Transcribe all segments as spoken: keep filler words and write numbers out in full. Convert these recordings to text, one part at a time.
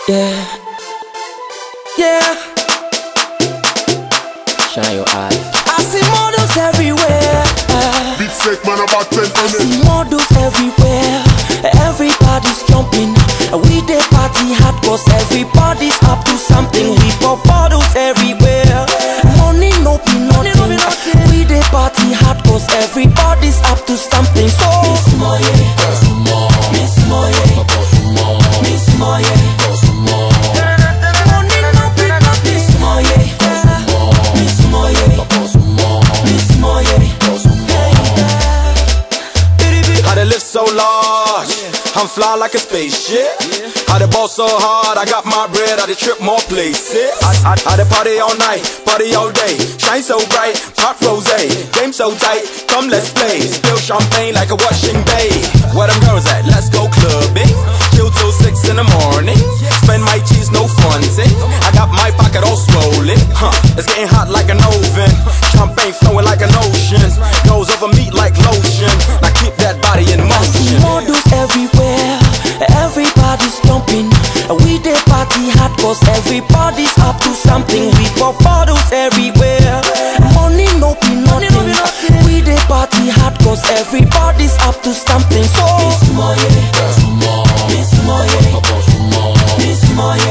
Yeah, yeah. Shine your eyes. I see models everywhere. Big sick man about ten I see models everywhere. Everybody's jumping. We dey party hard cause everybody's up to something. We pop bottles everywhere. Money no be nothing. We dey party hard cause everybody's up to something. So Miss Moye, Miss Moye, Miss Moye. So large, I'm fly like a spaceship. I done ball so hard, I got my bread, I done trip more places. I, I, I done party all night, party all day. Shine so bright, pop rosé. Game so tight, come let's play. Spill champagne like a washing bay. Where them girls at? Let's go clubbing. Chill till six in the morning. Spend my cheese, no fronting. I got my pocket all swollen. Huh, it's getting hot like an oven. Champagne flowing like an ocean. Goes over meat like lotion. Now keep that body in motion. I see models everywhere. Everybody's jumping. We dey party hard cause everybody's up to something. We pop bottles everywhere. Money no be nothing. We dey party hard cause everybody's up to something. So Miss Moye, Miss Moye, Miss Moye.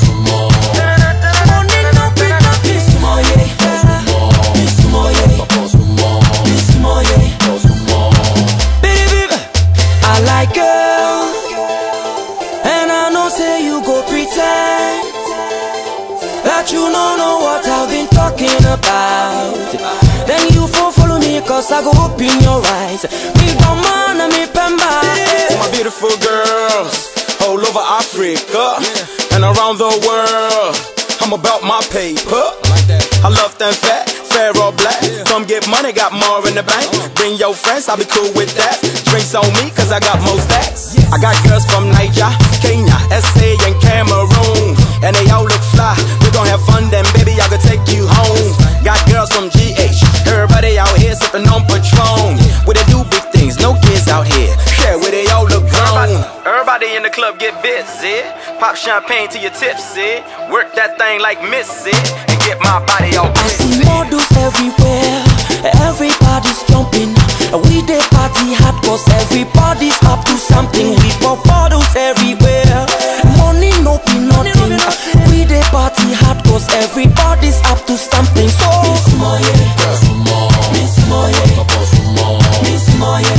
Money no be nothing. Miss Moye, Miss Moye, Miss Moye. Baby, I like girls, and I know say you go pretend that you don't know what I've been talking about. Then you fall follow me cause I go open your eyes. Me don't mind me pemba. To my beautiful girls all over Africa and around the world, I'm about my paper. I love them fat, fair or black. Come get money, got more in the bank. Bring your friends, I'll be cool with that. Drinks on me, cause I got most stacks. I got girls from Niger, Kenya, S A and Cameroon, and they all look fly. We gon' have fun then, baby, I could take you home. Got girls from G H, everybody out here sippin' on Patron. Where they do big things, no kids out here. Yeah, where they all look grown. Everybody in the club get busy. Pop champagne till you're tipsy. Work that thing like Missy and get my body all I see models everywhere. Everybody's jumping. We dey party hard cause everybody's up to something. We pop bottles everywhere. Money no be nothing. We dey party hard cause everybody's up to something. So Miss Moye, Miss Moye, Miss Moye.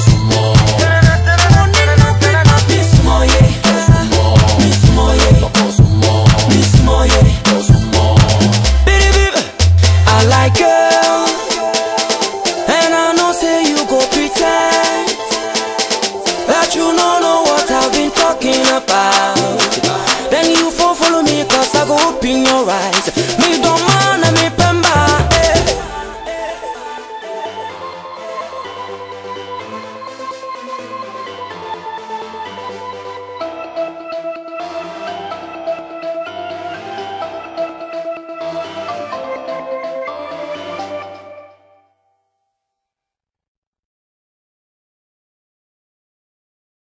I like girls, and I know say you go pretend that you don't know what I've been talking about. Then you fall follow me cause I go open your eyes. Me don't mind